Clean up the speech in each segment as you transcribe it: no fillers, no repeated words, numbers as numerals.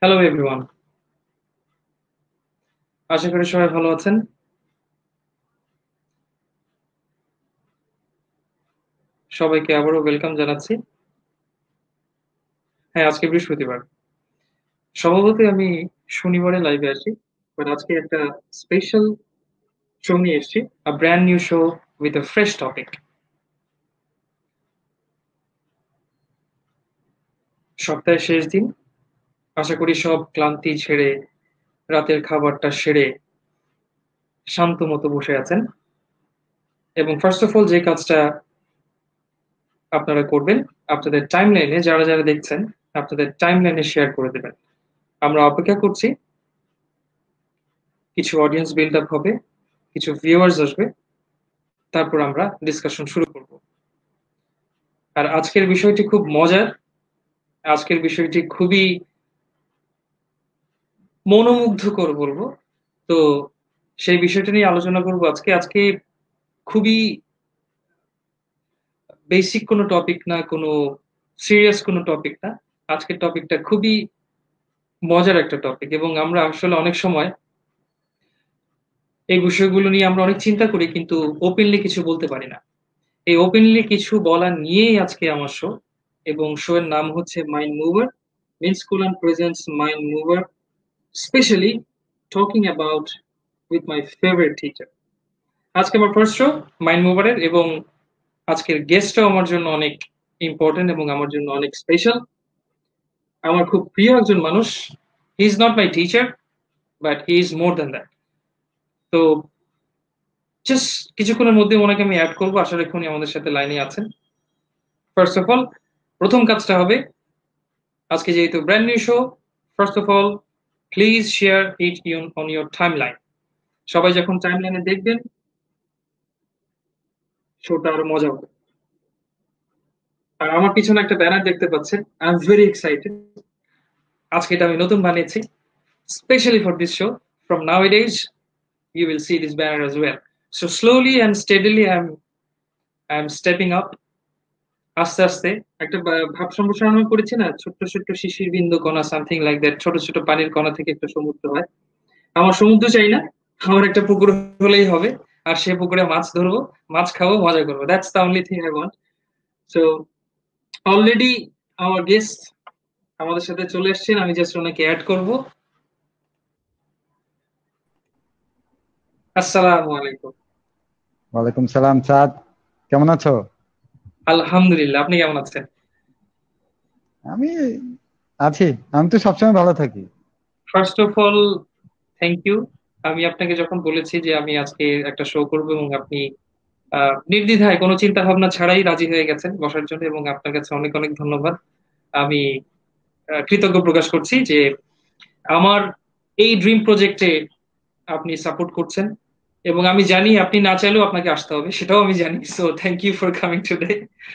Hello everyone, আশা করি সবাই ভালো আছেন। সবাইকে আবারও ওয়েলকাম জানাচ্ছি। হ্যাঁ, আজকে বৃহস্পতিবার। স্বভাবতই আমি শনিবারে লাইভে আসি, বাট আজকে একটা স্পেশাল শো নিয়ে এসেছি, a brand new show with a fresh topic. সপ্তাহের শেষ দিন, আশা করি সব ক্লান্তি ছেড়ে রাতের খাবারটা সেরে শান্ত মতো বসে আছেন। এবং ফার্স্ট অফ অল যে কাজটা আপনারা করবেন, আপনাদের টাইমলাইনে যারা যারা দেখছেন, আপনাদের টাইমলাইনে শেয়ার করে দেবেন। আমরা অপেক্ষা করছি, কিছু অডিয়েন্স বিল্ড আপ হবে, কিছু ভিউয়ার্স আসবে, তারপর আমরা ডিসকাশন শুরু করব। আর আজকের বিষয়টি খুব মজার, আজকের বিষয়টি খুবই মনোমুগ্ধকর বলবো। তো সেই বিষয়টা নিয়ে আলোচনা করব আজকে। আজকে খুবই বেসিক কোনো টপিক না, কোনো সিরিয়াস কোনো টপিক না। আজকের টপিকটা খুবই মজার একটা টপিক, এবং আমরা আসলে অনেক সময় এই বিষয়গুলো নিয়ে আমরা অনেক চিন্তা করি, কিন্তু ওপেনলি কিছু বলতে পারি না। এই ওপেনলি কিছু বলা নিয়েই আজকে আমার শো, এবং শো এর নাম হচ্ছে mind mover. Means Kulan presents mind mover, specially talking about with my favourite teacher. আজকে আমার ফার্স্ট শো মাইন্ড মুভারের, এবং আজকের গেস্টটাও আমার জন্য অনেক ইম্পর্টেন্ট এবং আমার জন্য অনেক স্পেশাল। আমার খুব প্রিয় একজন মানুষ। He is not my teacher, but he is more than that. তো জাস্ট কিছুক্ষণের মধ্যে ওনাকে আমি অ্যাড করবো, আশা রাখি উনি আমাদের সাথে লাইনে আছেন। ফার্স্ট অফ অল, প্রথম কাজটা হবে, আজকে যেহেতু brand new show, first of all please share it on your timeline. সবাই যখন টাইম লাইনে দেখবেন, শোটা আরো মজা হবে। আর আমার পিছনে একটা ব্যানার দেখতে পাচ্ছেন, আই এম ভেরি এক্সাইটেড। আজকে এটা আমি নতুন বানিয়েছি specially for this show. From now days you will see this banner as well. So slowly and steadily I'm stepping up. আস্তে আস্তে একটা ভাব সম্প্রসারণ করেছি না, ছোট্ট ছোট্ট শিশির বিন্দু কণা, সামথিং লাইক দ্যাট। ছোট ছোট পানির কণা থেকে একটা সমুদ্র হয়। আমার সমুদ্র চাই না, আমার একটা পুকুর হলেই হবে। আর সে পুকুরে মাছ ধরবো, মাছ খাবো, মজা করবো। That's the only thing I want. So already আমার গেস্ট আমাদের সাথে চলে এসেছেন, আমি জাস্ট ওনাকে অ্যাড করব। আসসালামু আলাইকুম। ওয়ালাইকুম সালাম সাদ, কেমন আছো? আলহামদুলিল্লাহ, আপনি কেমন আছেন? আমি আছি। আমি তো সবসময় ভালো থাকি। First of all, thank you. আমি আপনাকে যখন বলেছি যে আমি আজকে একটা শো করব, এবং আপনি নির্দ্বিধায় কোনো চিন্তা ভাবনা ছাড়াই রাজি হয়ে গেছেন বসার জন্য, এবং আপনার কাছে অনেক অনেক ধন্যবাদ। আমি কৃতজ্ঞ প্রকাশ করছি যে আমার এই ড্রিম প্রজেক্টে আপনি সাপোর্ট করছেন, এবং আমি জানি আপনি না চাইলেও আপনাকে আসতে হবে, সেটাও আমি জানি। So thank you for coming today.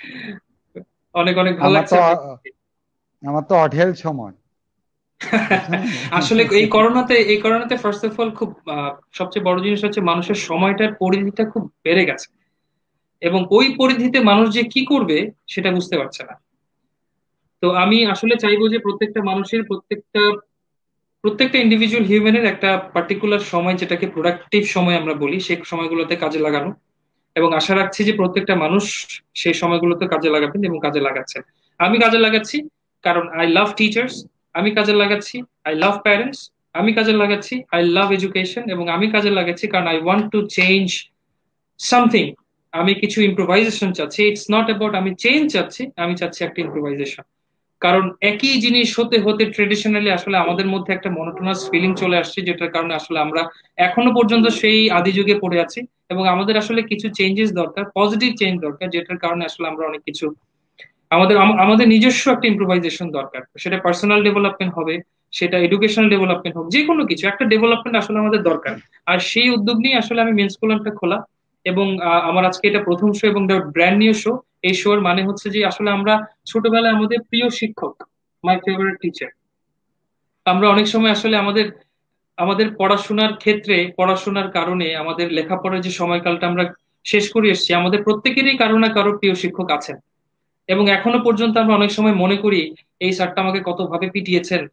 অনেক অনেক ভালো আমার লাগছে তো আপনার। আমার তো অঢেল সময়, বুঝছো না? আসলে এই করোনাতে ফার্স্ট অফ অল খুব সবচেয়ে বড় জিনিস হচ্ছে মানুষের সময়টার পরিধিটা খুব বেড়ে গেছে, এবং ওই পরিধিতে মানুষ যে কি করবে সেটা বুঝতে পারছে না। তো আমি আসলে চাইবো যে প্রত্যেকটা মানুষের, প্রত্যেকটা প্রত্যেকটা ইন্ডিভিজুয়াল হিউম্যানের একটা পার্টিকুলার সময়, যেটাকে প্রোডাক্টিভ সময় আমরা বলি, সেই সময়গুলোতে কাজে লাগানো। এবং আশা রাখছি যে প্রত্যেকটা মানুষ সেই সময়গুলোতে কাজে লাগাবেন এবং কাজে লাগাচ্ছেন। আমি কাজে লাগাচ্ছি কারণ আই লাভ টিচার্স। আমি কাজে লাগাচ্ছি আই লাভ প্যারেন্টস। আমি কাজে লাগাচ্ছি আই লাভ এডুকেশন। এবং আমি কাজে লাগাচ্ছি কারণ I want to change something. আমি কিছু ইম্প্রোভাইজেশন চাচ্ছি। ইটস নট অ্যাবাউট আমি চেঞ্জ চাচ্ছি, আমি চাচ্ছি একটা ইম্প্রোভাইজেশন। কারণ একই জিনিস হতে হতে ট্রেডিশনালি আসলে আমাদের মধ্যে একটা মনোটোনাস ফিলিং চলে আসছে, যেটার কারণে আসলে আমরা এখনো পর্যন্ত সেই আদি যুগে পড়ে আছি। এবং আমাদের আসলে কিছু চেঞ্জেস দরকার, পজিটিভ চেঞ্জ দরকার, যেটার কারণে আসলে আমরা অনেক কিছু, আমাদের নিজস্ব একটা ইম্প্রোভাইজেশন দরকার। সেটা পার্সোনাল ডেভেলপমেন্ট হবে, সেটা এডুকেশনাল ডেভেলপমেন্ট হোক, যে কোনো কিছু একটা ডেভেলপমেন্ট আসলে আমাদের দরকার। আর সেই উদ্যোগ নিয়ে আসলে আমি মেন্স স্কুলটা খোলা। এবং আমার আজকে এটা প্রথম শো এবং ব্র্যান্ড নিউ শো। এই শো এর মানে হচ্ছে যে আসলে আমরা ছোটবেলায় আমাদের প্রিয় শিক্ষক, মাই ফেভারিট টিচার, আমরা অনেক সময় আসলে আমাদের আমাদের পড়াশোনার ক্ষেত্রে, পড়াশোনার কারণে আমাদের লেখাপড়ার যে সময়কালটা আমরা শেষ করে এসেছি, আমাদের প্রত্যেকেরই কারো না কারো প্রিয় শিক্ষক আছেন। এবং এখনো পর্যন্ত আমরা অনেক সময় মনে করি এই স্যারটা আমাকে কত ভাবে পিটিয়েছেন,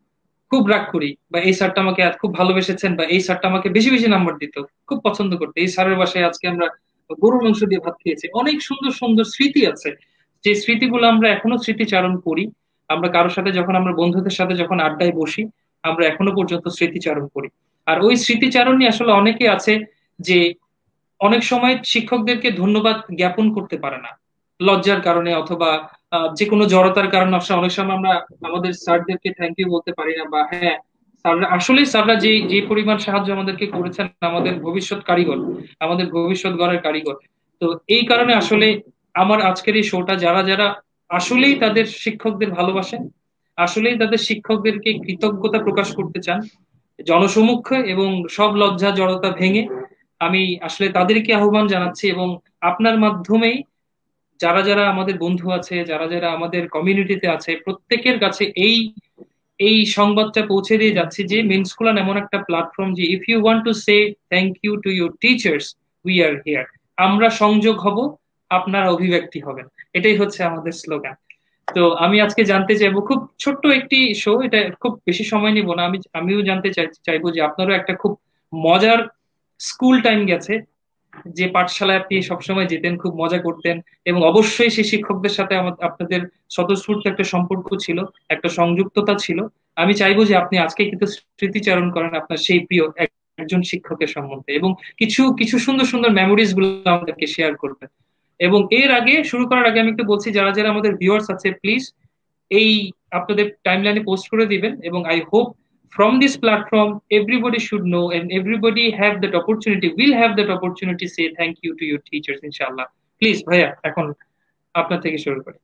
খুব রাগ করি, বা এই স্যারটা আমাকে খুব ভালোবেসেছেন, বা এই স্যারটা আমাকে বেশি বেশি নাম্বার দিত, খুব পছন্দ করতে, এই স্যারের বাসায় আজকে আমরা গরুর মাংস দিয়ে ভাত খেয়েছি। অনেক সুন্দর সুন্দর স্মৃতি আছে, যে স্মৃতিগুলো আমরা এখনো স্মৃতিচারণ করি। আমরা কারোর সাথে যখন, আমরা বন্ধুদের সাথে যখন আড্ডায় বসি, আমরা এখনো পর্যন্ত স্মৃতিচারণ করি। আর ওই স্মৃতিচারণ নিয়ে আসলে অনেকে আছে যে অনেক সময় শিক্ষকদেরকে ধন্যবাদ জ্ঞাপন করতে পারে না, লজ্জার কারণে অথবা যে কোনো জড়তার কারণে। আসলে অনেক সময় আমরা আমাদের স্যারদেরকে থ্যাংক ইউ বলতে পারি না, বা হ্যাঁ, স্যাররা আসলে, স্যাররা যে যে পরিমাণ সাহায্য আমাদেরকে করেছেন, আমাদের ভবিষ্যৎ কারিগর, আমাদের ভবিষ্যৎ গড়ের কারিগর। তো এই কারণে আসলে আমার আজকের এই শোটা, যারা যারা আসলেই তাদের শিক্ষকদের ভালোবাসেন, আসলেই তাদের শিক্ষকদেরকে কৃতজ্ঞতা প্রকাশ করতে চান জনসমক্ষে এবং সব লজ্জা জড়তা ভেঙে, আমি আসলে তাদেরকে আহ্বান জানাচ্ছি। এবং আপনার মাধ্যমেই যারা যারা আমাদের বন্ধু আছে, যারা যারা আমাদের কমিউনিটিতে আছে, প্রত্যেকের কাছে এই এই সংবাদটা পৌঁছে দিয়ে যাচ্ছি যে মেনস্কুলান এমন একটা প্ল্যাটফর্ম, যে if you want to say thank you to your teachers, we are here. আমরা সংযোগ হব, আপনার অভিব্যক্তি হবেন, এটাই হচ্ছে আমাদের স্লোগান। তো আমি আজকে জানতে চাইবো, খুব ছোট্ট একটি শো, এটা খুব বেশি সময় নিব না, আমিও জানতে চাইবো যে আপনারও একটা খুব মজার স্কুল টাইম গেছে, যে পাঠশালায় আপনি সবসময় যেতেন, খুব মজা করতেন, এবং অবশ্যই সেই শিক্ষকদের সাথে আপনাদের স্বতঃস্ফূর্ত একটা সম্পর্ক ছিল, একটা সংযুক্ততা ছিল। আমি চাইবো যে আপনি আজকে কিন্তু স্মৃতিচারণ করেন আপনার সেই প্রিয় একজন শিক্ষকের সম্বন্ধে, এবং কিছু কিছু সুন্দর সুন্দর মেমোরিজ গুলো আমাদেরকে শেয়ার করবেন। এবং এর আগে, শুরু করার আগে আমি একটু বলছি, যারা যারা আমাদের ভিউয়ার্স আছে, প্লিজ এই আপনাদের টাইমলাইনে পোস্ট করে দিবেন। এবং I hope from this platform everybody should know, and everybody have that opportunity, will have that opportunity, say thank you to your teachers, inshallah. Please ভাইয়া, এখন আপনার থেকে শুরু করি।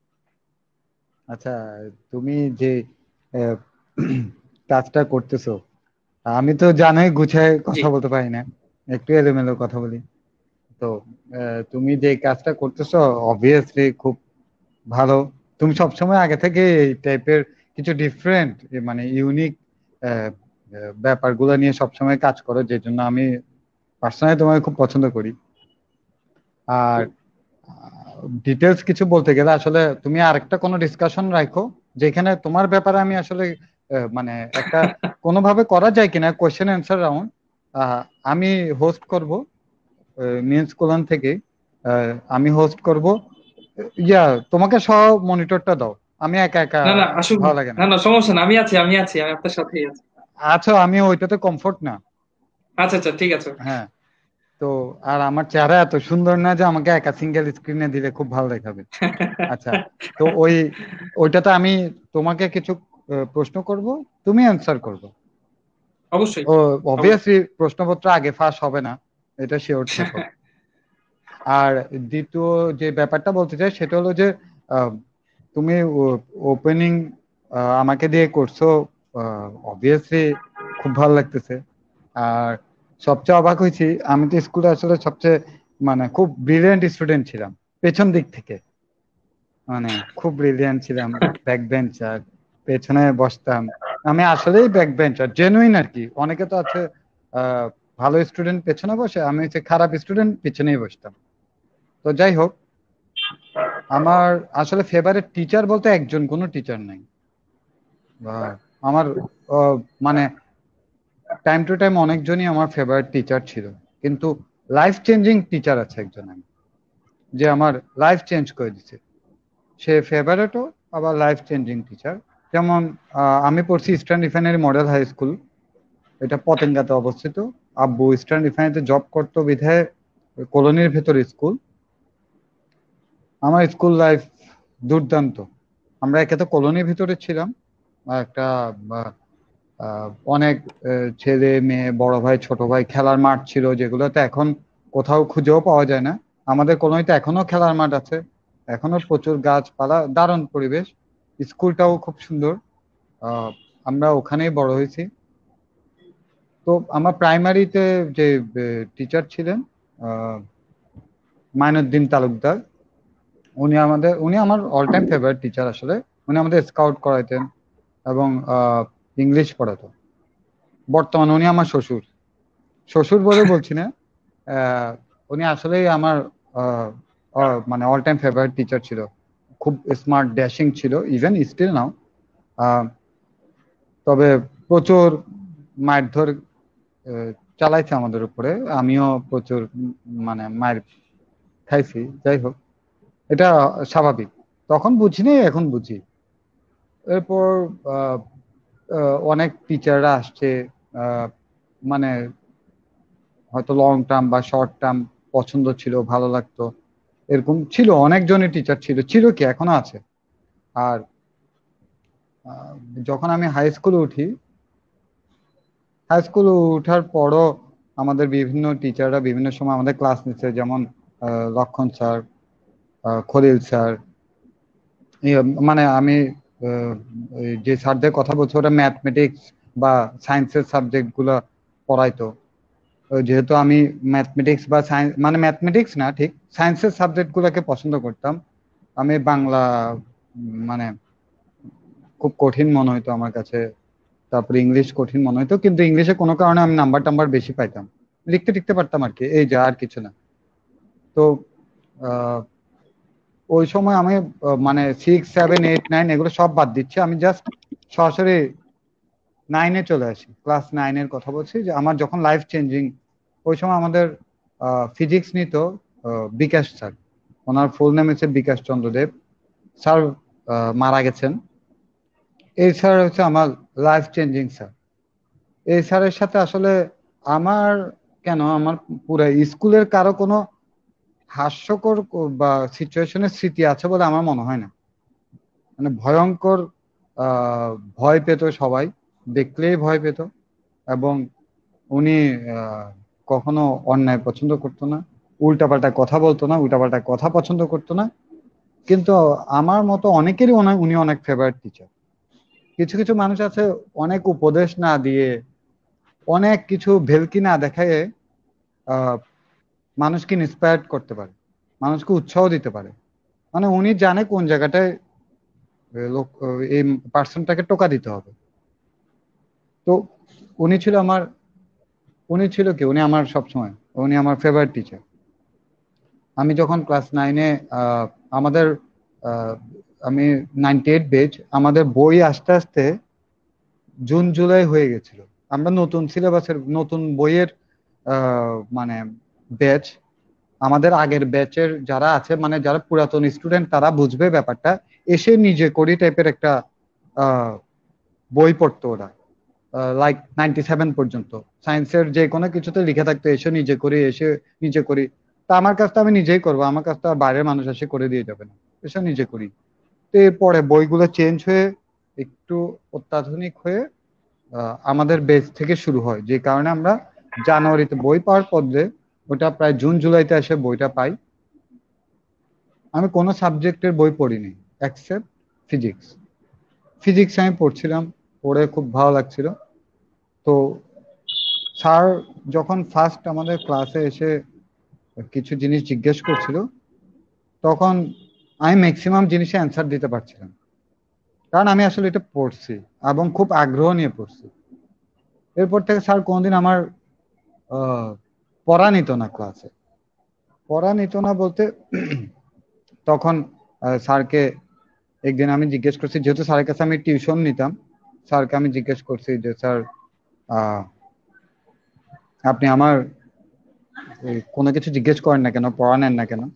আচ্ছা, তুমি যে আহ, কাজটা করতেছো, আমি তো জানোই গুছায় জি। কথা বলতে পারি না, একটু এলোমেলো কথা বলি। তো তুমি যে কাজটা করতেছো অবভিয়াসলি খুব ভালো। তুমি সবসময় আগে থেকে এই টাইপের কিছু ডিফারেন্ট, মানে ইউনিক ব্যাপারগুলো নিয়ে সবসময় কাজ করো, যে জন্য আমি পার্সোনালি তোমাকে খুব পছন্দ করি। আর ডিটেলস কিছু বলতে গেলে আসলে তুমি আরেকটা কোনো ডিসকাশন রাখো, যেখানে তোমার ব্যাপারে আমি আসলে মানে একটা কোনোভাবে করা যায় কিনা কোয়েশ্চেন অ্যান্সার রাউন্ড আমি হোস্ট করব মিন্স কোলান থেকে। আমি হোস্ট করব। ইয়া, তোমাকে সহ মনিটরটা দাও, আমি একা একা না না, আসুক না। ভালো লাগে না। না না, সমস্যা না, আমি আছি, আমি আপনার সাথেই আছি। আচ্ছা, আমি ওইটাতে কমফোর্ট না। আচ্ছা আচ্ছা, ঠিক আছে। হ্যাঁ। তো আর আমার চেহারা এত সুন্দর না যে আমাকে একা সিঙ্গেল স্ক্রিনে দিলে খুব ভালো দেখাবে। আচ্ছা, তো ওইটাতে আমি তোমাকে কিছু প্রশ্ন করব, তুমি অ্যান্সার করবে। অবশ্যই। ও, অবশ্যই। অবভিয়াসলি প্রশ্নপত্র আগে ফাঁস হবে না, এটা শিওর থাকো। আর দ্বিতীয় যে ব্যাপারটা বলতে চাই সেটা হলো যে আহ, তুমি ওপেনিং আমাকে দিয়ে করছো, অবভিয়াসলি খুব ভালো লাগতেছে। আর সবচেয়ে অবাক হয়েছি, আমি তো স্কুলে আসলে সবচেয়ে মানে খুব ব্রিলিয়েন্ট স্টুডেন্ট ছিলাম পেছন দিক থেকে, মানে খুব ব্রিলিয়ান্ট ছিলাম, ব্যাক বেঞ্চার, পেছনে বসতাম। আমি আসলেই ব্যাক বেঞ্চার, জেনুইন আর কি। অনেকে তো আছে আহ ভালো স্টুডেন্ট পেছনে বসে, আমি হচ্ছে খারাপ স্টুডেন্ট পিছনেই বসতাম। তো যাই হোক, আমার আসলে ফেভারিট টিচার বলতে একজন, কোনো টিচার নাই। আমার মানে টাইম টু টাইম অনেকজনই আমার ফেভারিট টিচার ছিল, কিন্তু লাইফ চেঞ্জিং টিচার আছে একজন, আমি যে আমার লাইফ চেঞ্জ করে দিছে। সে ফেভারিটও, আবার লাইফ চেঞ্জিং টিচার। যেমন আমি পড়ছি eastern refinery model high school, এটা পতেঙ্গাতে অবস্থিত। আব্বু ইস্টার্ন রিফাইনারিতে জব করতো বিধায় কলোনির ভেতর স্কুল। আমার স্কুল লাইফ দুর্দান্ত। আমরা একে তো কলোনির ভিতরে ছিলাম, আর একটা আহ, অনেক ছেলে মেয়ে, বড় ভাই ছোট ভাই, খেলার মাঠ ছিল যেগুলোতে এখন কোথাও খুঁজেও পাওয়া যায় না। আমাদের কলোনিতে এখনো খেলার মাঠ আছে, এখনো প্রচুর গাছপালা, দারুণ পরিবেশ। স্কুলটাও খুব সুন্দর। আহ, আমরা ওখানেই বড় হয়েছি। তো আমার প্রাইমারিতে যে টিচার ছিলেন আহ, মাইনুদ্দিন তালুকদার, উনি আমার অল টাইম ফেভারিট টিচার আসলে। উনি আমাদের স্কাউট করাইতেন এবং ইংলিশ পড়াতো। বর্তমানে উনি আমার শ্বশুর, শ্বশুর বলে বলছি না, আহ, উনি আসলেই আমার আহ, মানে অল টাইম ফেভারিট টিচার ছিল। খুব স্মার্ট, ড্যাশিং ছিল, ইভেন স্টিল নাও। তবে প্রচুর মারধর আহ, চালাইছে আমাদের উপরে। আমিও প্রচুর মানে মার খাইছি। যাই হোক, এটা স্বাভাবিক। তখন বুঝিনি, এখন বুঝি। এরপর আহ, অনেক টিচাররা আসছে, আহ, মানে হয়তো লং টার্ম বা শর্ট টার্ম পছন্দ ছিল, ভালো লাগতো, এরকম ছিল। অনেকজনই টিচার ছিল, ছিল কি এখনো আছে। আর আহ, যখন আমি হাই স্কুলে উঠি, হাই স্কুলে ওঠার পরও আমাদের বিভিন্ন টিচাররা বিভিন্ন সময় আমাদের ক্লাস নিচ্ছে, যেমন লক্ষণ স্যার, খলিল স্যার। ইয়ে, মানে আমি আহ, এই যে স্যারদের কথা বলছি ওরা ম্যাথমেটিক্স বা সায়েন্সের সাবজেক্ট গুলো পড়াইতো। যেহেতু আমি ম্যাথমেটিক্স বা সায়েন্স, মানে ম্যাথমেটিক্স না ঠিক, সায়েন্সের সাবজেক্ট গুলোকে পছন্দ করতাম। আমি বাংলা মানে খুব কঠিন মনে হইতো আমার কাছে, তারপরে ইংলিশ কঠিন মনে হইতো, কিন্তু ইংলিশে কোনো কারণে আমি নাম্বার টাম্বার বেশি পাইতাম, লিখতে টিখতে পারতাম আর কি, এই যা, আর কিছু না। তো আহ, ওই সময় আমি মানে 6, 7, 8, 9 এগুলো সব বাদ দিচ্ছি, আমি জাস্ট সরাসরি 9-এ চলে আসি। ক্লাস 9-এর কথা বলছি, যে আমার যখন লাইফ চেঞ্জিং। ওই সময় আমাদের ফিজিক্স নিত বিকাশ স্যার। ওনার ফুল নেম হচ্ছে বিকাশ চন্দ্র দেব স্যার। মারা গেছেন। এই স্যার হচ্ছে আমার লাইফ চেঞ্জিং স্যার। এই স্যারের সাথে আসলে আমার, কেন আমার পুরো স্কুলের কারো কোনো হাস্যকর বা সিচুয়েশনের স্মৃতি আছে বলে আমার মনে হয় না। মানে ভয়ঙ্কর ভয় পেত সবাই, দেখলেই ভয় পেত। এবং উনি আহ, কখনো অন্যায় পছন্দ করতো না, উল্টাপাল্টা কথা বলতো না, উল্টাপাল্টা কথা পছন্দ করতো না। কিন্তু আমার মতো অনেকেরই উনি অনেক ফেভারিট টিচার। কিছু কিছু মানুষ আছে অনেক উপদেশ না দিয়ে, অনেক কিছু ভেলকি না দেখায় আহ মানুষকে ইন্সপায়ার করতে পারে, মানুষকে উৎসাহ দিতে পারে। মানে উনি জানে কোন জায়গাটায় লোক এই পার্সনটাকে টোকা দিতে হবে। তো উনি ছিল আমার, উনি ছিল কি, উনি আমার সবসময়, উনি আমার ফেভারিট টিচার। আমি যখন ক্লাস 9-এ আমাদের আহ, আমি 98 বেচ, আমাদের বই আস্তে আস্তে জুন জুলাই হয়ে গেছিল। আমরা নতুন সিলেবাসের নতুন বইয়ের মানে ব্যাচ, আমাদের আগের ব্যাচের যারা আছে, মানে যারা পুরাতন স্টুডেন্ট তারা বুঝবে ব্যাপারটা, এসে নিজে করি টাইপের একটা আহ, বই পড়তো ওরা। লাইক 97 পর্যন্ত সায়েন্সের যে কোনো কিছুতে লিখে থাকতো এসে নিজে করি, এসে নিজে করি। তা আমার কাজটা আমি নিজেই করবো, আমার কাজটা আর বাইরের মানুষ এসে করে দিয়ে যাবে না, এসে নিজে করি। তো এরপরে বইগুলো চেঞ্জ হয়ে একটু অত্যাধুনিক হয়ে আমাদের বেস থেকে শুরু হয়, যে কারণে আমরা জানুয়ারিতে বই পাওয়ার পরে ওটা প্রায় জুন জুলাইতে এসে বইটা পাই। আমি কোনো সাবজেক্টের বই পড়িনি এক্সেপ্ট ফিজিক্স। ফিজিক্স আমি পড়ছিলাম, পড়ে খুব ভালো লাগছিল। তো স্যার যখন ফার্স্ট আমাদের ক্লাসে এসে কিছু জিনিস জিজ্ঞেস করছিল, তখন আমি ম্যাক্সিমাম জিনিসে অ্যান্সার দিতে পারছিলাম, কারণ আমি আসলে এটা পড়ছি এবং খুব আগ্রহ নিয়ে পড়ছি। এরপর থেকে স্যার কোনোদিন আমার আহ, পড়া নিত না ক্লাসে। পড়া নিত না বলতে তখন স্যারকে একদিন আমি জিজ্ঞেস করছি, যেহেতু স্যারের কাছে আমি টিউশন নিতাম, স্যারকে আমি জিজ্ঞেস করছি যে স্যার, আহ, আপনি আমার কোনো কিছু জিজ্ঞেস করেন না কেন, পড়া নেন না কেন?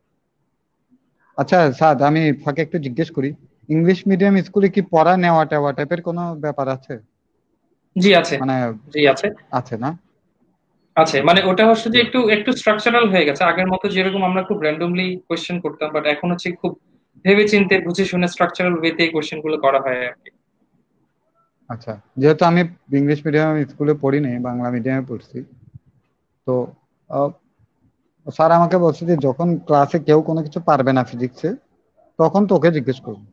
আচ্ছা স্যার, আমি ফাঁকে একটু জিজ্ঞেস করি, ইংলিশ মিডিয়াম স্কুলে কি পড়া নেওয়া টেওয়া টাইপের কোনো ব্যাপার আছে? জি আছে। মানে জি আছে। আছে না? আছে, মানে ওটা হচ্ছে যে তো একটু একটু স্ট্রাকচারাল হয়ে গেছে। আগের মতো যেরকম আমরা খুব র্যান্ডমলি কোয়েশ্চেন করতাম, বাট এখন হচ্ছে খুব ভেবে চিন্তে বুঝে শুনে স্ট্রাকচারাল ওয়েতে কোয়েশ্চেন গুলো করা হয় আর কি। আচ্ছা, যেহেতু আমি ইংলিশ মিডিয়াম স্কুলে পড়িনি, বাংলা মিডিয়ামে পড়ছি। তো আহ, স্যার আমাকে বলছে যে যখন ক্লাসে কেউ কোনো কিছু পারবে না ফিজিক্সে, তখন তোকে জিজ্ঞেস করবো।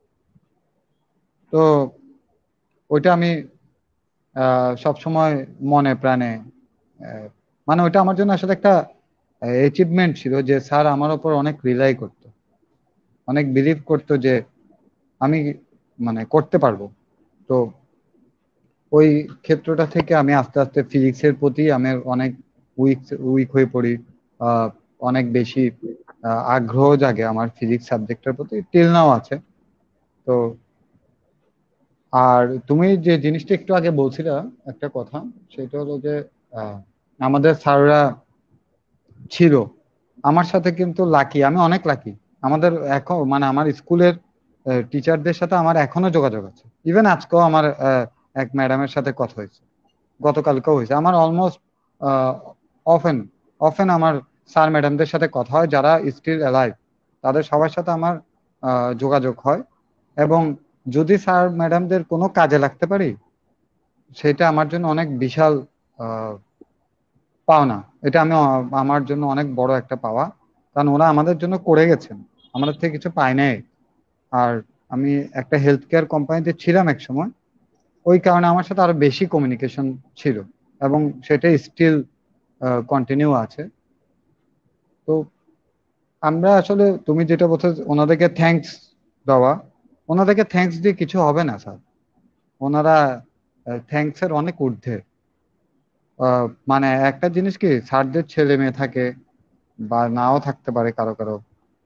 তো ওইটা আমি সব সময় মনে প্রাণে, আহ, মানে ওইটা আমার জন্য আসলে একটা অ্যাচিভমেন্ট ছিল, যে স্যার আমার উপর অনেক রিলাই করতো, অনেক বিলিভ করতো যে আমি মানে করতে পারবো। তো ওই ক্ষেত্রটা থেকে আমি আস্তে আস্তে ফিজিক্সের প্রতি আমি অনেক উইক উইক হয়ে পড়ি। আহ, অনেক বেশি আগ্রহ জাগে আমার ফিজিক্স সাবজেক্টের প্রতি, টিল নাও আছে। তো আর তুমি যে জিনিসটা একটু আগে বলছিলে একটা কথা, সেটা হলো যে আহ, আমাদের স্যাররা ছিল আমার সাথে কিন্তু লাকি, আমি অনেক লাকি। আমাদের এখন মানে আমার স্কুলের টিচারদের সাথে আমার এখনো যোগাযোগ আছে। ইভেন আজকেও আমার এক ম্যাডামের সাথে কথা হয়েছে, গতকালকেও হয়েছে। আমার অলমোস্ট অফেন অফেন আমার স্যার ম্যাডামদের সাথে কথা হয় যারা স্টিল অ্যালাইভ, তাদের সবার সাথে আমার যোগাযোগ হয়। এবং যদি স্যার ম্যাডামদের কোনো কাজে লাগতে পারি, সেটা আমার জন্য অনেক বিশাল আহ, পাওনা। এটা আমি আমার জন্য অনেক বড় একটা পাওয়া, কারণ ওরা আমাদের জন্য করে গেছেন, আমাদের থেকে কিছু পায় নাই। আর আমি একটা হেলথ কেয়ার কোম্পানিতে ছিলাম এক সময়, ওই কারণে আমার সাথে আরো বেশি কমিউনিকেশন ছিল, এবং সেটা স্টিল কন্টিনিউ আছে। তো আমরা আসলে তুমি যেটা বলছো ওনাদেরকে থ্যাঙ্কস দেওয়া, ওনাদেরকে থ্যাঙ্কস দিয়ে কিছু হবে না স্যার। ওনারা থ্যাঙ্কস এর অনেক ঊর্ধ্বে। মানে একটা জিনিস কি, স্যারদের ছেলে মেয়ে থাকে বা নাও থাকতে পারে কারো কারো,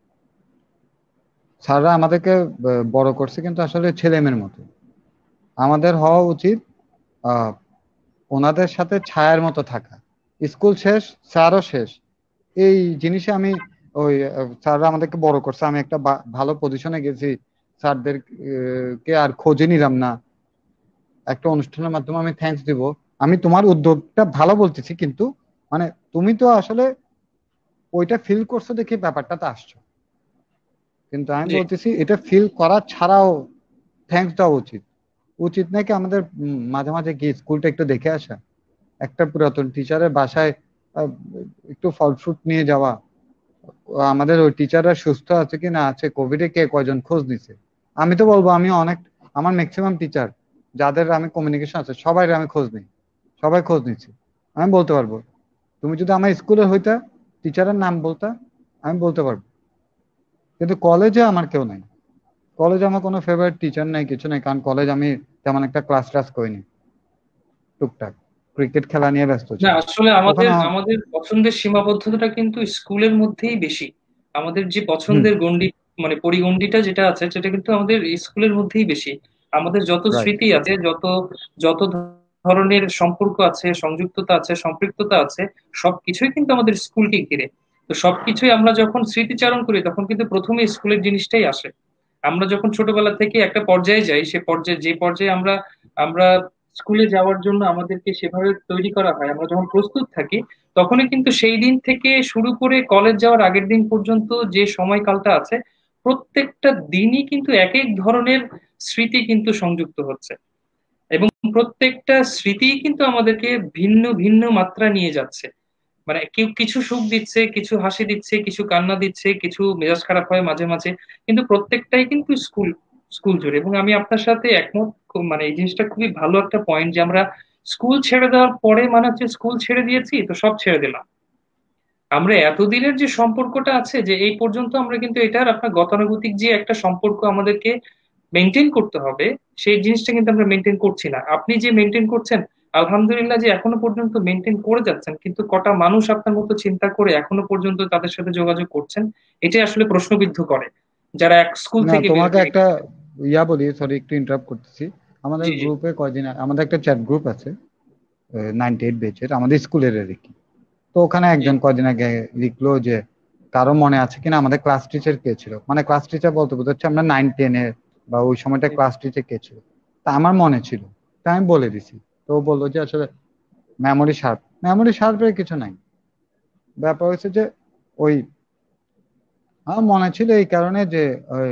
স্যাররা আমাদেরকে বড় করছে কিন্তু আসলে ছেলে মেয়ের মতো। আমাদের হওয়া উচিত আহ ওনাদের সাথে ছায়ার মতো থাকা। স্কুল শেষ, স্যারও শেষ, এই জিনিসে আমি ওই স্যাররা আমাদেরকে বড় করছে, আমি একটা ভালো পজিশনে গেছি, স্যারদের কে আর খোঁজে নিলাম না, একটা অনুষ্ঠানের মাধ্যমে আমি থ্যাঙ্কস দিব। আমি তোমার উদ্যোগটা ভালো বলতেছি, কিন্তু মানে তুমি তো আসলে ওইটা ফিল করছো দেখে ব্যাপারটাতে আসছো, কিন্তু আমি জি। বলতেছি এটা ফিল করা ছাড়াও থ্যাঙ্কস দেওয়া উচিত। উচিত নাকি আমাদের মাঝে মাঝে গিয়ে স্কুলটা একটু দেখে আসা, একটা পুরাতন টিচারের বাসায় আহ, একটু ফল ফ্রুট নিয়ে যাওয়া, আমাদের ওই টিচাররা সুস্থ আছে কি না আছে, কোভিডে কে কয়জন খোঁজ নিছে। আমি তো বলবো আমি অনেক, আমার ম্যাক্সিমাম টিচার যাদের আমি কমিউনিকেশন আছে সবাই আমি খোঁজ নিই, সবাই খোঁজ নিচ্ছি। আমি বলতে পারবো, তুমি যদি আমার স্কুলে হইতা, টিচারের নাম বলতা, আমি বলতে পারবো। কিন্তু কলেজে আমার কেউ নাই, কলেজে আমার কোনো ফেভারিট টিচার নাই, কিছু নাই, কারণ কলেজ আমি তেমন একটা ক্লাস টাস করিনি, টুকটাক ক্রিকেট খেলা নিয়ে ব্যস্ত না, ছিলাম আসলে আমাদের ওখানে। আমাদের পছন্দের সীমাবদ্ধতাটা কিন্তু স্কুলের মধ্যেই বেশি। আমাদের যে হুম। পছন্দের গণ্ডি, মানে পরিগণ্ডিটা যেটা আছে, সেটা কিন্তু আমাদের স্কুলের মধ্যেই বেশি। আমাদের যত রাইট। স্মৃতি আছে, যত যত ধরনের সম্পর্ক আছে, সংযুক্ততা আছে, সম্পৃক্ততা আছে, সবকিছুই কিন্তু আমাদের স্কুলকে ঘিরে। তো সবকিছুই আমরা যখন স্মৃতিচারণ করি, তখন কিন্তু প্রথমে স্কুলের জিনিসটাই আসে। আমরা যখন ছোটবেলা থেকে একটা পর্যায়ে যাই, সে পর্যায়ে, যে পর্যায়ে আমরা আমরা স্কুলে যাওয়ার জন্য আমাদেরকে সেভাবে তৈরি করা হয়, আমরা যখন প্রস্তুত থাকি, তখনই কিন্তু সেই দিন থেকে শুরু করে কলেজ যাওয়ার আগের দিন পর্যন্ত যে সময়কালটা আছে, প্রত্যেকটা দিনই কিন্তু এক এক ধরনের স্মৃতি কিন্তু সংযুক্ত হচ্ছে। এবং প্রত্যেকটা স্মৃতি কিন্তু আমাদেরকে ভিন্ন ভিন্ন মাত্রা নিয়ে যাচ্ছে। মানে কেউ কিছু সুখ দিচ্ছে, কিছু হাসি দিচ্ছে, কিছু কান্না দিচ্ছে, কিছু মেজাজ খারাপ হয় মাঝে মাঝে, কিন্তু প্রত্যেকটাই কিন্তু স্কুল স্কুল জুড়ে। এবং আমি আপনার সাথে একমত, মানে এই জিনিসটা খুবই ভালো একটা পয়েন্ট যে আমরা স্কুল ছেড়ে দেওয়ার পরে মানে হচ্ছে স্কুল ছেড়ে দিয়েছি তো সব ছেড়ে দিলাম। আমরা এতদিনের যে সম্পর্কটা আছে, যে এই পর্যন্ত আমরা কিন্তু এটার আপনার গতানুগতিক যে একটা সম্পর্ক আমাদেরকে মেনটেন করতে হবে, সেই জিনিসটা কিন্তু আমরা মেনটেন করছি না। আপনি যে মেনটেন করছেন, আলহামদুলিল্লাহ যে এখনো পর্যন্ত মেনটেন করে যাচ্ছেন, কিন্তু কটা মানুষ আপনার মতো চিন্তা করে এখনো পর্যন্ত তাদের সাথে যোগাযোগ করছেন, এটাই আসলে প্রশ্নবিদ্ধ করে যারা এক স্কুল না থেকে বের তোমাকে হয়ে একটা গেছে। বলি, সরি একটু ইন্টারাপ্ট করতেছি। আমাদের জি, জি, গ্রুপে কয়দিন আমাদের একটা চ্যাট গ্রুপ আছে 98 ব্যাচের, আমাদের স্কুলের আর কি। তো ওখানে জি, একজন কয়দিন আগে লিখলো যে কারো মনে আছে কিনা আমাদের ক্লাস টিচার কে ছিল, মানে ক্লাস টিচার বলতে বোঝাচ্ছে আমরা 9-10 এর বা ওই সময়টা জি। ক্লাস টিচার কে ছিল। তা আমার মনে ছিল, তা আমি বলে দিছি। তো ও বললো যে আসলে মেমোরি শার্প, মেমোরি শার্পের কিছু নাই। ব্যাপার হচ্ছে যে ওই আমার মনে ছিল এই কারণে যে ওই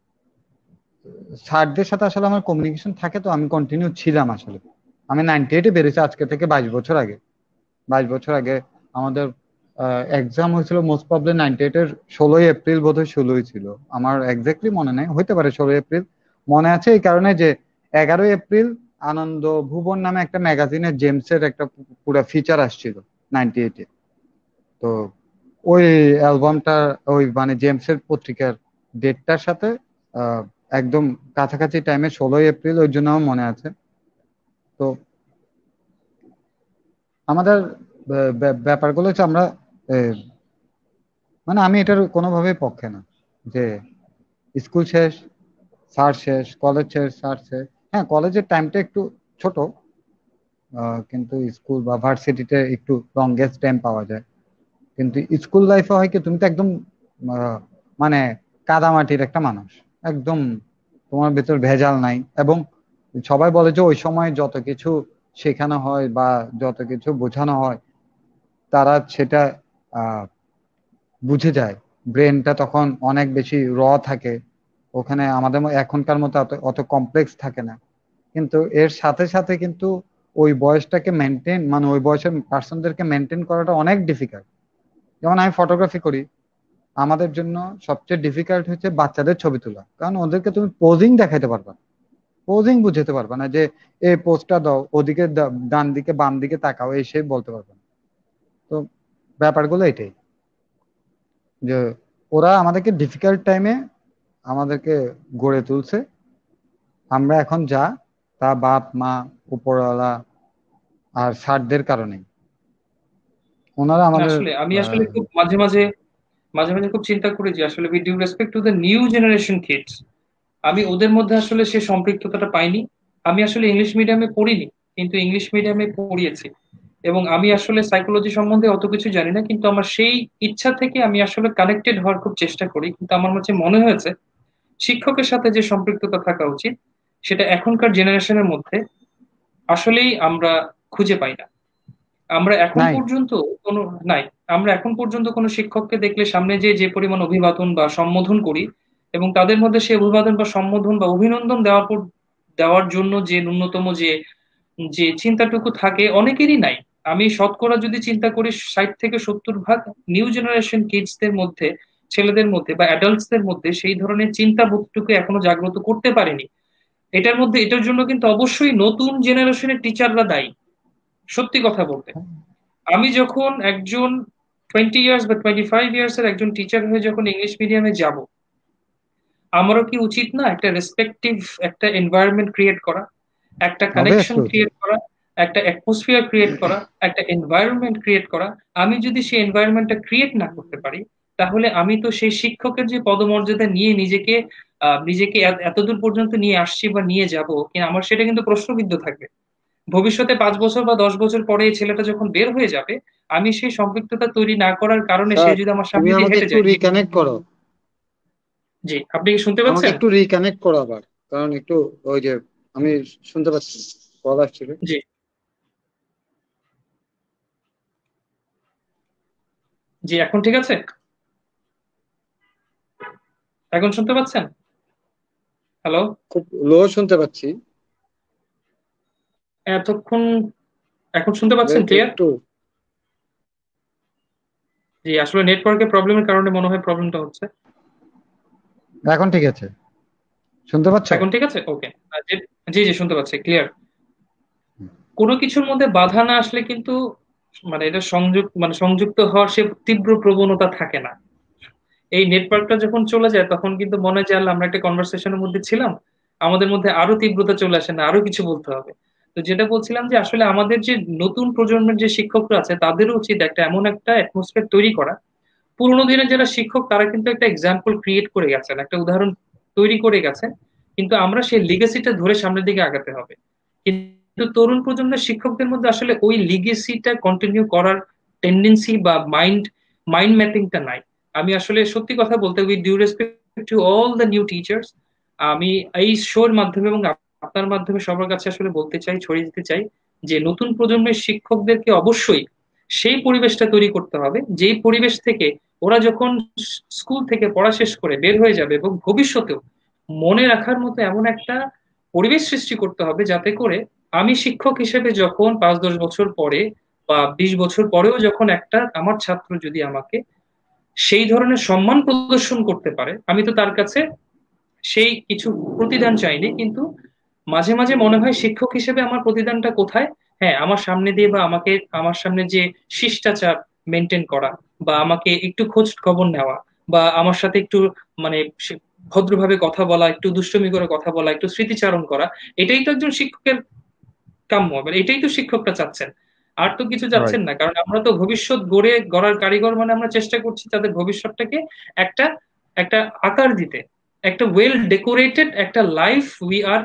স্যারদের সাথে আসলে আমার কমিউনিকেশন থাকে, তো আমি কন্টিনিউ ছিলাম আসলে। আমি 98-এ বেরিয়েছি, আজকে থেকে 22 বছর আগে। 22 বছর আগে আমাদের এক্সাম হয়েছিল মোস্ট প্রবলি 98-এর 16ই এপ্রিল, বোধহয় 16ই ছিল, আমার এক্স্যাক্টলি মনে নেই, হইতে পারে 16ই এপ্রিল। মনে আছে এই কারণে যে 11ই এপ্রিল আনন্দ ভুবন নামে একটা ম্যাগাজিনে জেমসের একটা পুরো ফিচার আসছিল 98-এ। তো ওই অ্যালবামটা, ওই মানে জেমসের পত্রিকার ডেটটার সাথে আহ, একদম কাছাকাছি টাইমে 16ই এপ্রিল, ওই জন্য আমার মনে আছে। তো আমাদের ব্যাপারগুলো হচ্ছে আমরা আহ, মানে আমি এটার কোনোভাবেই পক্ষে না যে স্কুল শেষ স্যার শেষ, কলেজ শেষ স্যার শেষ। হ্যাঁ, কলেজের টাইমটা একটু ছোট, কিন্তু স্কুল বা ভার্সিটিতে একটু লংগেস্ট টাইম পাওয়া যায়। কিন্তু স্কুল লাইফে হয় কি, তুমি তো একদম আহ, মানে কাদামাটির একটা মানুষ, একদম তোমার ভেতর ভেজাল নাই। এবং সবাই বলে যে ওই সময় যত কিছু শেখানো হয় বা যত কিছু বোঝানো হয়, তারা সেটা আহ বুঝে যায়। ব্রেনটা তখন অনেক বেশি থাকে, ওখানে আমাদের এখনকার মতো অত অত কমপ্লেক্স থাকে না। কিন্তু এর সাথে সাথে কিন্তু ওই বয়সটাকে মেনটেন, মানে ওই বয়সের পার্সনদেরকে মেনটেন করাটা অনেক ডিফিকাল্ট। যেমন আমি ফটোগ্রাফি করি, আমাদের জন্য সবচেয়ে ডিফিকাল্ট হচ্ছে বাচ্চাদের ছবি তোলা, কারণ ওদেরকে তুমি পোজিং দেখাইতে পারবা, পোজিং বুঝাতে পারবা না যে এই পোজটা দাও, ওদিকে ডান দিকে বাম দিকে তাকাও, এই সেই বলতে পারবা না। তো ব্যাপারগুলো এটাই, যে ওরা আমাদেরকে ডিফিকাল্ট টাইমে আমাদেরকে গড়ে তুলছে। আমরা এখন যা, তা বাপ মা, উপরওয়ালা আর স্যারদের কারণে। ওনারা না, আমাদের আসলে আমি আসলে আহ, খুব মাঝে মাঝে মাঝে মাঝে খুব চিন্তা করি যে আসলে with due respect to the new generation kids, আমি ওদের মধ্যে আসলে সে সম্পৃক্ততাটা পাইনি। আমি আসলে ইংলিশ মিডিয়ামে পড়িনি, কিন্তু ইংলিশ মিডিয়ামে পড়িয়েছি। এবং আমি আসলে সাইকোলজি সম্বন্ধে অত কিছু জানি না, কিন্তু আমার সেই ইচ্ছা থেকে আমি আসলে কানেক্টেড হওয়ার খুব চেষ্টা করি। কিন্তু আমার কাছে মনে হয়েছে শিক্ষকের সাথে যে সম্পৃক্ততা থাকা উচিত, সেটা এখনকার জেনারেশনের মধ্যে আসলেই আমরা খুঁজে পাই না। আমরা এখন নাই। পর্যন্ত কোনো নাই। আমরা এখন পর্যন্ত কোনো শিক্ষককে দেখলে সামনে যে যে পরিমাণ অভিবাদন বা সম্বোধন করি, এবং তাদের মধ্যে সে অভিবাদন বা সম্বোধন বা অভিনন্দন দেওয়ার জন্য যে ন্যূনতম যে যে চিন্তাটুকু থাকে অনেকেরই নাই। আমি শতকরা যদি চিন্তা করি 60 থেকে 70 ভাগ নিউ জেনারেশন কিডসদের মধ্যে, ছেলেদের মধ্যে বা অ্যাডাল্টসদের মধ্যে সেই ধরনের চিন্তা বোধটুকু এখনো জাগ্রত করতে পারেনি। এটার জন্য কিন্তু অবশ্যই নতুন জেনারেশনের টিচাররা দায়ী, সত্যি কথা বলতে। আমি যখন একজন 20 ইয়ার্স বা 25 ইয়ার্স এর একজন টিচার হয়ে যখন ইংলিশ মিডিয়ামে যাব, আমারও কি উচিত না একটা রেসপেক্টিভ একটা এনভায়রনমেন্ট ক্রিয়েট করা, একটা কানেকশন অবভিয়াসলি। ক্রিয়েট করা, একটা অ্যাটমসফিয়ার ক্রিয়েট করা, একটা এনভায়রনমেন্ট ক্রিয়েট করা? আমি যদি সেই এনভায়রনমেন্টটা ক্রিয়েট না করতে পারি, তাহলে আমি তো সেই শিক্ষকের যে পদমর্যাদা নিয়ে নিজেকে এতদূর পর্যন্ত নিয়ে আসছি বা নিয়ে যাব কিনা, আমার সেটা কিন্তু প্রশ্নবিদ্ধ থাকবে। ভবিষ্যতে 5 বছর বা 10 বছর পরে এই ছেলেটা যখন বের হয়ে যাবে, আমি সেই সম্পৃক্ততা তৈরি না করার কারণে সে স্যার, যদি আমার তুমি সামনে দিয়ে আমাকে হেঁটে একটু যায়। রিকানেক্ট করো। জি, আপনি কি শুনতে আমাকে পাচ্ছেন? একটু রিকানেক্ট করো আবার, কারণ একটু ওই যে আমি শুনতে পাচ্ছি, কল আসছিল। জি, জি, এখন ঠিক আছে? এখন শুনতে পাচ্ছেন? হ্যালো? খুব লো শুনতে পাচ্ছি। এতক্ষণ, এখন শুনতে পাচ্ছেন ওয়েট ক্লিয়ার? একটু। জি, আসলে নেটওয়ার্কের প্রবলেমের কারণে মনে হয় প্রবলেমটা হচ্ছে। এখন ঠিক আছে, শুনতে পাচ্ছো? এখন ঠিক আছে, ওকে। জি, জি, শুনতে পাচ্ছি ক্লিয়ার। কোনো কিছুর মধ্যে বাধা না আসলে কিন্তু মানে এটা সংযুক্ত হওয়ার সে তীব্র প্রবণতা থাকে না। এই নেটওয়ার্কটা যখন চলে যায় তখন কিন্তু মনে হয় যে আল্লাহ, আমরা একটা কনভারসেশনের মধ্যে ছিলাম, আমাদের মধ্যে আরো তীব্রতা চলে আসে, না আরো কিছু বলতে হবে। তো যেটা বলছিলাম যে আসলে আমাদের যে নতুন প্রজন্মের যে শিক্ষকরা আছে তাদেরও উচিত একটা এমন একটা অ্যাটমসফিয়ার তৈরি করা। পুরোনো দিনের যারা শিক্ষক তারা কিন্তু একটা এক্সাম্পল ক্রিয়েট করে গেছেন, একটা উদাহরণ তৈরি করে গেছেন, কিন্তু আমরা সেই লিগেসিটা ধরে সামনের দিকে আগাতে হবে। কিন্তু তরুণ প্রজন্মের শিক্ষকদের মধ্যে আসলে ওই লিগেসিটা কন্টিনিউ করার টেন্ডেন্সি বা মাইন্ড মাইন্ড ম্যাপিংটা নাই। আমি আসলে সত্যি কথা বলতে, with due respect to all the new teachers, আমি এই শোর মাধ্যমে এবং আপনার মাধ্যমে সবার কাছে আসলে বলতে চাই, ছড়িয়ে দিতে চাই যে নতুন প্রজন্মের শিক্ষকদেরকে অবশ্যই সেই পরিবেশটা তৈরি করতে হবে, যেই পরিবেশ থেকে ওরা যখন স্কুল থেকে পড়া শেষ করে বের হয়ে যাবে এবং ভবিষ্যতেও মনে রাখার মতো এমন একটা পরিবেশ সৃষ্টি করতে হবে, যাতে করে আমি শিক্ষক হিসেবে যখন 5-10 বছর পরে বা 20 বছর পরেও যখন একটা আমার ছাত্র যদি আমাকে সেই ধরনের সম্মান প্রদর্শন করতে পারে, আমি তো তার কাছে সেই কিছু প্রতিদান চাইনি, কিন্তু মাঝে মাঝে মনে হয় শিক্ষক হিসেবে আমার প্রতিদানটা কোথায়? হ্যাঁ, আমার সামনে দিয়ে বা আমার সামনে যে শিষ্টাচার মেনটেন করা, বা আমাকে একটু খোঁজ খবর নেওয়া, বা আমার সাথে একটু মানে ভদ্রভাবে কথা বলা, একটু দুষ্টুমি করে কথা বলা, একটু স্মৃতিচারণ করা, এটাই তো একজন শিক্ষকের কাম্য, মানে এটাই তো শিক্ষকরা চাচ্ছেন। আর তো কিছু রাইট। চাচ্ছেন না, কারণ আমরা তো ভবিষ্যৎ গড়ার কারিগর, মানে আমরা চেষ্টা করছি তাদের ভবিষ্যৎটাকে একটা একটা আকার দিতে, একটা ওয়েল ডেকোরেটেড একটা life we are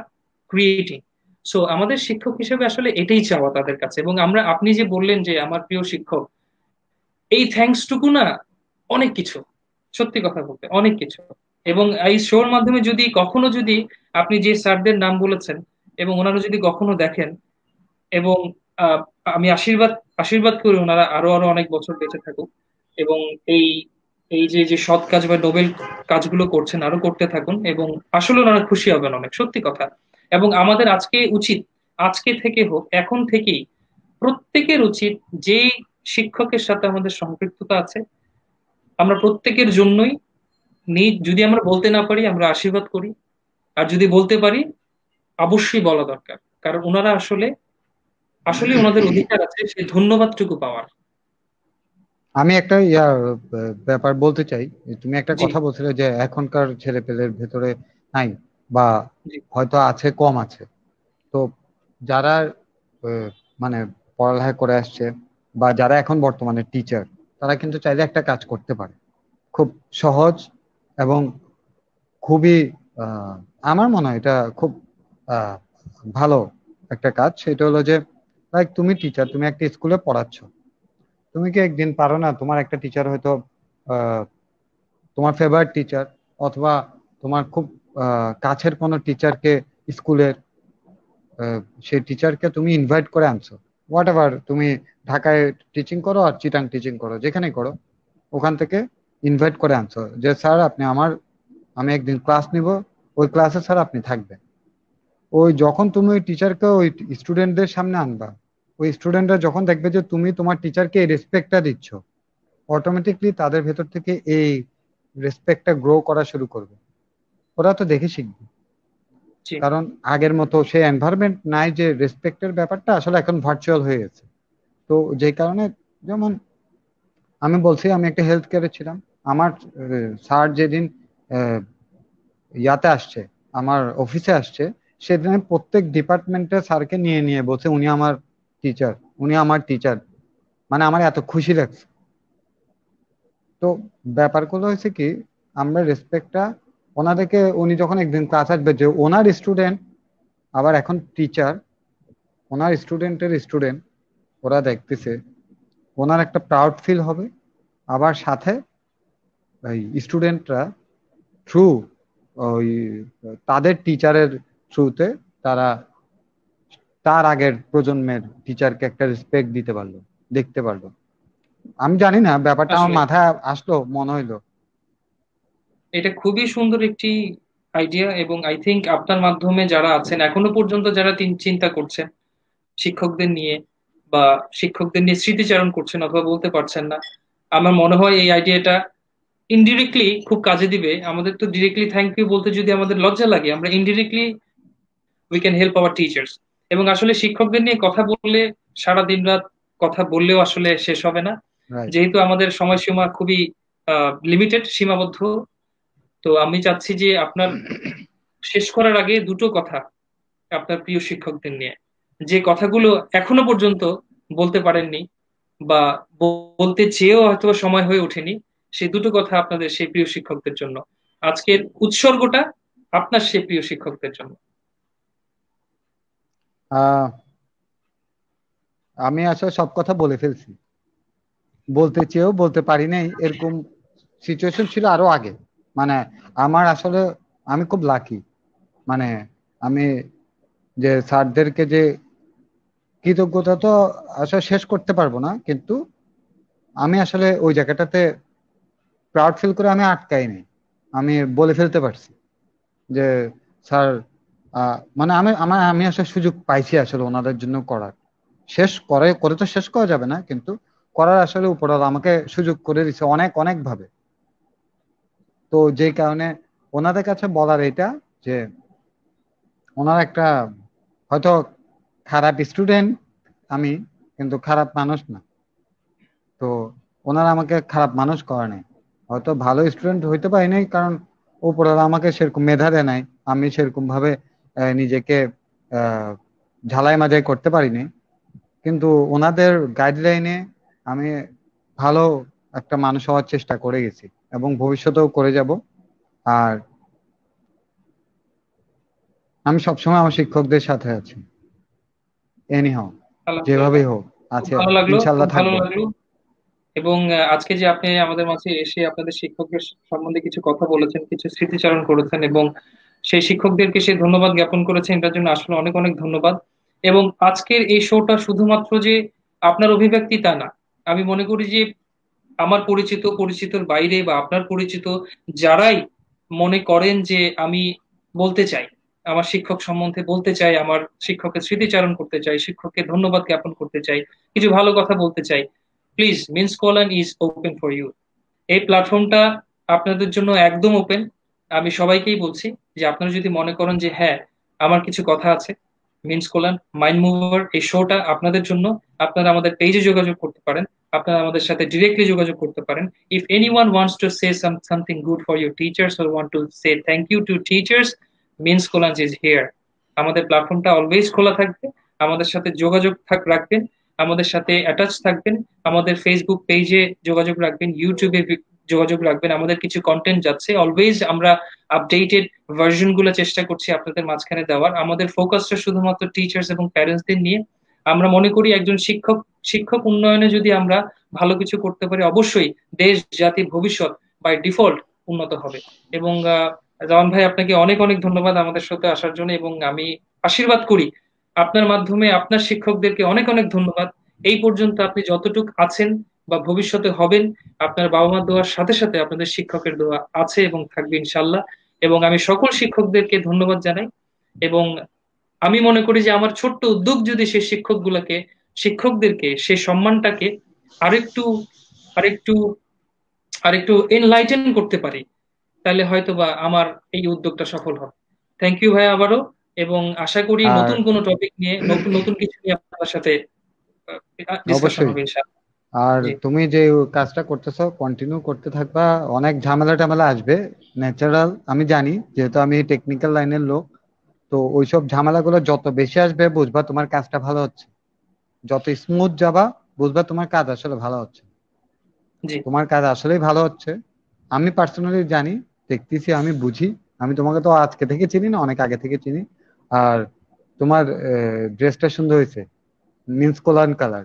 creating. So আমাদের শিক্ষক হিসেবে আসলে এটাই চাওয়া তাদের কাছে। এবং আমরা, আপনি যে বললেন যে আমার প্রিয় শিক্ষক, এই থ্যাঙ্কস টুকু না অনেক কিছু, সত্যি কথা বলতে অনেক কিছু। এবং এই শোর মাধ্যমে যদি কখনো যদি আপনি যে স্যারদের নাম বলেছেন এবং ওনারা যদি কখনো দেখেন, এবং আহ, আমি আশীর্বাদ আশীর্বাদ করি ওনারা আরো আরো অনেক বছর বেঁচে থাকুক, এবং এই এই যে যে সৎ কাজ বা নোবেল কাজগুলো করছেন আরো করতে থাকুন, এবং আসলে ওনারা খুশি হবেন অনেক, সত্যি কথা। এবং আমাদের আজকে উচিত, আজকে থেকে হোক, এখন থেকেই প্রত্যেকের উচিত, যেই শিক্ষকের সাথে আমাদের সম্পৃক্ততা আছে, আমরা প্রত্যেকের জন্যই যদি আমরা বলতে না পারি আমরা আশীর্বাদ করি, আর যদি বলতে পারি অবশ্যই বলা দরকার। কারণ ওনারা আসলে আসলে ওনাদের অধিকার আছে সেই ধন্যবাদটুকু পাওয়ার। আমি একটা ব্যাপার বলতে চাই। তুমি একটা জি। কথা বলছিলে যে এখনকার ছেলেপেলের ভেতরে নাই, বা জি। হয়তো আছে, কম আছে। তো যারা আহ, মানে পড়ালেখা করে আসছে, বা যারা এখন বর্তমানে টিচার, তারা কিন্তু চাইলে একটা কাজ করতে পারে, খুব সহজ এবং খুবই আহ, আমার মনে হয় এটা খুব আহ, ভালো একটা কাজ। সেটা হলো যে, লাইক তুমি টিচার, তুমি একটা স্কুলে পড়াচ্ছ, তুমি কি একদিন পারো না তোমার একটা টিচার হয়তো আহ, তোমার ফেভারিট টিচার, অথবা তোমার খুব কাছের কোনো টিচারকে, স্কুলের সেই টিচারকে তুমি ইনভাইট করে আনছো, হোয়াট এভার, তুমি ঢাকায় টিচিং করো আর চিটাং টিচিং করো, যেখানে করো, ওখান থেকে ইনভাইট করে আনছো যে স্যার আপনি আমার, আমি একদিন ক্লাস নিব, ওই ক্লাসে স্যার আপনি থাকবেন। ওই যখন তুমি ওই টিচারকে ওই স্টুডেন্টদের সামনে আনবা, ওই স্টুডেন্টরা যখন দেখবে যে তুমি তোমার টিচারকে এই রেসপেক্টটা দিচ্ছ, অটোমেটিকলি তাদের ভেতর থেকে এই রেসপেক্টটা গ্রো করা শুরু করবে। ওরা তো দেখে শিখবে। জি। কারণ আগের মতো সেই এনভায়রনমেন্ট নাই, যে রেসপেক্টের ব্যাপারটা আসলে এখন ভার্চুয়াল হয়ে গেছে। তো যে কারণে, যেমন আমি বলছি, আমি একটা হেলথ কেয়ারে ছিলাম। আমার স্যার যেদিন আহ, ইয়াতে আসছে, আমার অফিসে আসছে, সেদিন আমি প্রত্যেক ডিপার্টমেন্টের স্যারকে নিয়ে নিয়ে বলছে উনি আমার টিচার, উনি আমার টিচার। মানে আমার এত খুশি লাগছে। তো ব্যাপারগুলো হয়েছে কি, আমরা রেসপেক্টটা ওনাদেরকে, উনি যখন একদিন ক্লাস আসবে, যে ওনার স্টুডেন্ট আবার এখন টিচার, ওনার স্টুডেন্টের স্টুডেন্ট, ওরা দেখতেছে, ওনার একটা প্রাউড ফিল হবে। আবার সাথে এই স্টুডেন্টরা থ্রু ওই তাদের টিচারের থ্রুতে তারা তার আগের প্রজন্মের টিচারকে একটা রেসপেক্ট দিতে পারলো, দেখতে পারলো। আমি জানি না, ব্যাপারটা আমার আসলে মাথায় আসলো, মনে হইলো। এটা খুবই সুন্দর একটি আইডিয়া, এবং আই থিংক আপনার মাধ্যমে যারা আছেন এখনো পর্যন্ত, যারা চিন্তা করছেন শিক্ষকদের নিয়ে, বা শিক্ষকদের নিয়ে স্মৃতিচারণ করছেন অথবা বলতে পারছেন না, আমার মনে হয় এই আইডিয়াটা ইনডিরেক্টলি খুব কাজে দিবে। আমাদের তো ডিরেক্টলি থ্যাংক ইউ বলতে যদি আমাদের লজ্জা লাগে, আমরা indirectly we can help our teachers. এবং আসলে শিক্ষকদের নিয়ে কথা বললে সারা দিন রাত কথা বললেও আসলে শেষ হবে না, রাইট। যেহেতু আমাদের সময়সীমা খুবই লিমিটেড, সীমাবদ্ধ। তো আমি চাচ্ছি যে আপনার শেষ করার আগে দুটো কথা আপনার প্রিয় শিক্ষকদের নিয়ে, যে কথাগুলো এখনো পর্যন্ত বলতে পারেননি, বা বলতে চেয়েও হয়তো সময় হয়ে ওঠেনি, সেই দুটো কথা আপনাদের সেই প্রিয় শিক্ষকদের জন্য। আজকের উৎসর্গটা আপনার সেই প্রিয় শিক্ষকদের জন্য। আহ আমি আসলে সব কথা বলে ফেলছি, বলতে চেয়েও বলতে পারি নাই, এরকম সিচুয়েশন ছিল আরো আগে। মানে আমার আসলে, আমি খুব লাকি। মানে আমি যে স্যারদেরকে যে কৃতজ্ঞতা তো আসলে শেষ করতে পারবো না, কিন্তু আমি আসলে ওই জায়গাটাতে প্রাউড ফিল করে আমি আটকাইনি। আমি বলে ফেলতে পারছি যে স্যার, মানে আমি আসলে সুযোগ পাইছি আসলে ওনাদের জন্য করার। শেষ করে করে তো শেষ করা যাবে না, কিন্তু করার আসলে উপরওয়ালা আমাকে সুযোগ করে দিছে অনেক অনেক ভাবে। তো যে কারণে ওনাদের কাছে বলার এটা, যে ওনারা একটা, হয়তো খারাপ স্টুডেন্ট আমি, কিন্তু খারাপ মানুষ না। তো ওনারা আমাকে খারাপ মানুষ করে নাই। হয়তো ভালো স্টুডেন্ট হইতে পারি নাই, কারণ উপরওয়ালা আমাকে সেরকম মেধা দেয় নাই, আমি সেরকম ভাবে নিজেকে আহ ঝালাই মাঝাই করতে পারিনি। কিন্তু ওনাদের গাইডলাইনে আমি ভালো একটা মানুষ হওয়ার চেষ্টা করে গেছি, এবং ভবিষ্যতেও করে যাব। আর আমি সবসময় আমার শিক্ষকদের সাথে আছি, এনি হাও, আলহামদুলিল্লাহ, যেভাবেই হোক খুব আছে, ভালো লাগলো, খুব ইনশাল্লাহ ভালো থাকবো। লাগলো। এবং আজকে যে আপনি আমাদের মাঝে এসে আপনাদের শিক্ষকদের সম্বন্ধে কিছু কথা বলেছেন, কিছু স্মৃতিচারণ করেছেন, এবং সেই শিক্ষকদেরকে সে ধন্যবাদ জ্ঞাপন করেছেন, এটার জন্য আসলে অনেক অনেক ধন্যবাদ। এবং আজকের এই শোটা শুধুমাত্র যে আপনার অভিব্যক্তি তা না, আমি মনে করি যে আমার পরিচিত, পরিচিতর বাইরে বা আপনার পরিচিত যারাই মনে করেন যে আমি বলতে চাই, আমার শিক্ষক সম্বন্ধে বলতে চাই, আমার শিক্ষকের স্মৃতিচারণ করতে চাই, শিক্ষককে ধন্যবাদ জ্ঞাপন করতে চাই, কিছু ভালো কথা বলতে চাই, please means Kalyan is open for you. এই প্ল্যাটফর্মটা আপনাদের জন্য একদম ওপেন। আমি সবাইকেই বলছি যে আপনারা যদি মনে করেন যে হ্যাঁ, আমার কিছু কথা আছে, মিন্স কোলান মাইন্ড মুভার এই শোটা আপনাদের জন্য, আপনারা আমাদের পেজে যোগাযোগ করতে পারেন, আপনারা আমাদের সাথে ডিরেক্টলি যোগাযোগ করতে পারেন। If anyone wants to say something good for your teachers or want to say thank you to teachers, means Kolan is here. আমাদের প্ল্যাটফর্মটা অলওয়েজ খোলা থাকবে, আমাদের সাথে যোগাযোগ রাখবেন, আমাদের সাথে অ্যাটাচ থাকবেন, আমাদের ফেসবুক পেজে যোগাযোগ রাখবেন, ইউটিউবে যোগাযোগ রাখবেন। আমাদের কিছু কন্টেন্ট যাচ্ছে, অলওয়েজ আমরা আপডেটেড ভার্সন গুলো চেষ্টা করছি আপনাদের মাঝখানে দেওয়ার। আমাদের ফোকাসটা শুধুমাত্র টিচার্স এবং প্যারেন্টসদের নিয়ে। আমরা মনে করি একজন শিক্ষক, শিক্ষক উন্নয়নে যদি আমরা ভালো কিছু করতে পারি, অবশ্যই দেশ জাতি ভবিষ্যৎ বাই ডিফল্ট উন্নত হবে। এবং জামান ভাই, আপনাকে অনেক অনেক ধন্যবাদ আমাদের সাথে আসার জন্য, এবং আমি আশীর্বাদ করি আপনার মাধ্যমে আপনার শিক্ষকদেরকে অনেক অনেক ধন্যবাদ। এই পর্যন্ত আপনি যতটুক আছেন বা ভবিষ্যতে হবেন, আপনার বাবা মার দোয়ার সাথে সাথে আপনাদের শিক্ষকের দোয়া আছে এবং থাকবে ইনশাল্লাহ। এবং আমি সকল শিক্ষকদেরকে ধন্যবাদ জানাই। এবং আমি মনে করি যে আমার ছোট্ট উদ্যোগ যদি সেই শিক্ষকদেরকে সেই সম্মানটাকে আরেকটু আরেকটু আরেকটু এনলাইটেন করতে পারি, তাহলে হয়তো বা আমার এই উদ্যোগটা সফল হবে। থ্যাংক ইউ ভাই আবারও। এবং আশা করি আর নতুন কোনো টপিক নিয়ে, নতুন নতুন কিছু নিয়ে আপনার সাথে ডিসকাশন অবশ্যই, হবে ইনশাআল্লাহ। আর জি। তুমি যে কাজটা করতেছো কন্টিনিউ করতে থাকবা। অনেক ঝামেলা টামেলা আসবে, ন্যাচারাল, আমি জানি, যেহেতু আমি টেকনিক্যাল লাইনের লোক। তো ওইসব ঝামেলাগুলো যত বেশি আসবে বুঝবা তোমার কাজটা ভালো হচ্ছে, যত স্মুথ যাবা বুঝবা তোমার কাজ আসলে ভালো হচ্ছে, জি। তোমার কাজ আসলেই ভালো হচ্ছে। আমি পার্সোনালি জানি, দেখতেছি, আমি বুঝি। আমি তোমাকে তো আজকে থেকে চিনি না, অনেক আগে থেকে চিনি। আর তোমার ড্রেসটা সুন্দর হয়েছে, means Kolan colour.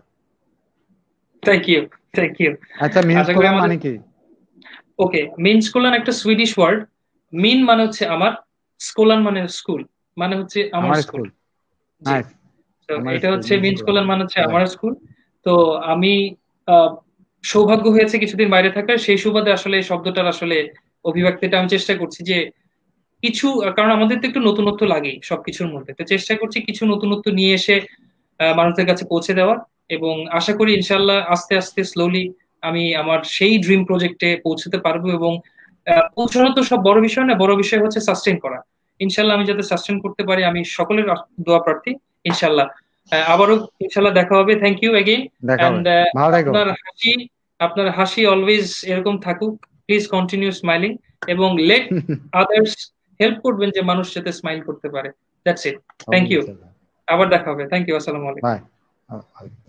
Thank you, thank you. আচ্ছা, মিন্স আশা করি কোলান আমাদের, মানে কি? ওকে, মিন স্কোলান একটা সুইডিশ ওয়ার্ড। মিন মানে হচ্ছে আমার, স্কোলান মানে স্কুল, মানে হচ্ছে আমার আমার স্কুল। স্কুল। জি। নাইস। তো আমার এটা স্কুল হচ্ছে মিন্স মিন কোলান। স্কোলান মানে হচ্ছে রাইট। আমার স্কুল। তো আমি আহ, সৌভাগ্য হয়েছে কিছুদিন বাইরে থাকার, সেই সুবাদে আসলে এই শব্দটার আসলে অভিব্যক্তিটা আমি চেষ্টা করছি যে কিছু, কারণ আমাদের তো একটু নতুনত্ব লাগেই সবকিছুর মধ্যে, তো চেষ্টা করছি কিছু নতুনত্ব নিয়ে এসে মানুষদের কাছে পৌঁছে দেওয়ার। এবং আশা করি ইনশাল্লাহ আস্তে আস্তে স্লোলি আমি আমার সেই ড্রিম প্রজেক্টে পৌঁছতে পারবো। এবং পৌঁছানো তো সব বড় বিষয় না, বড় বিষয় হচ্ছে সাস্টেন করা। ইনশাল্লাহ আমি যাতে সাস্টেন করতে পারি, আমি সকলের দোয়া প্রার্থী ইনশাল্লাহ। আবারও ইনশাল্লাহ দেখা হবে। Thank you again. দেখা হবে। অ্যান্ড ভালো থেকো। আপনার হাসি, আপনার হাসি অলওয়েজ এরকম থাকুক। প্লিজ কন্টিনিউ স্মাইলিং, এবং লেট আদার্স হেল্প করবেন যে মানুষ যাতে স্মাইল করতে পারে। That's it. হবে থ্যাংক ইউ। ইনশাল্লাহ। আবার দেখা হবে। Thank you. আসসালামু আলাইকুম। বাই।